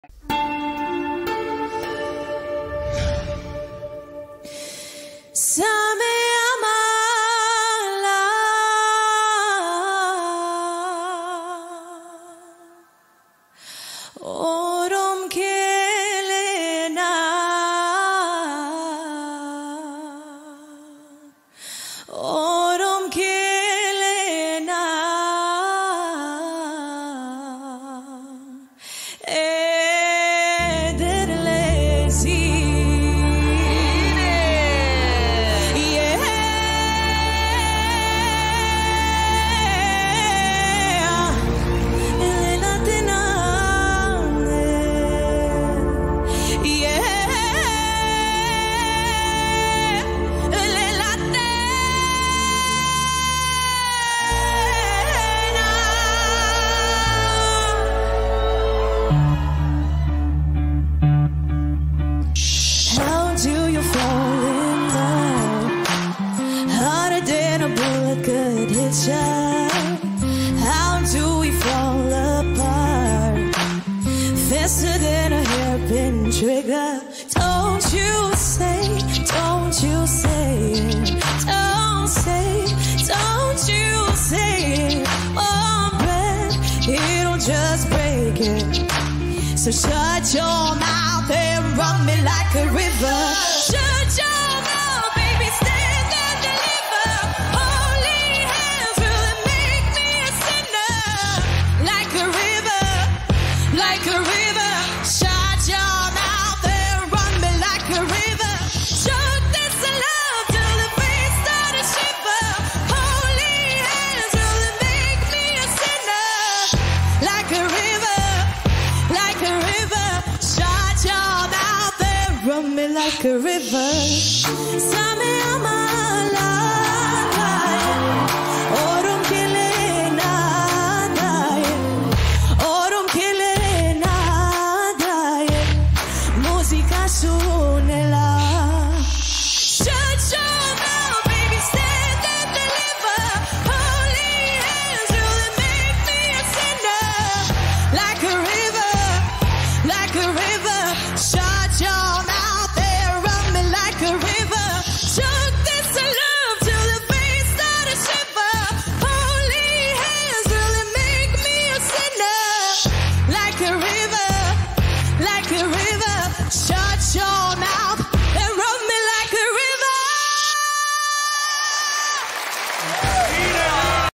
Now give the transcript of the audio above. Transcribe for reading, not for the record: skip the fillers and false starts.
How do we fall apart faster than a hairpin trigger? Don't you say it, don't you say it, don't you say it. One breath, it'll just break it. So shut your mouth and run me like a river. Shut your mouth, baby, stand and deliver. Holy hands, will it make me a sinner? Like a river, like a river. Shut your mouth and run me like a river. Shoot this love till the face start to shiver. Holy hands, will it make me a sinner? Like a river, like a river. Shut your mouth and run me like a river. Tell me, am I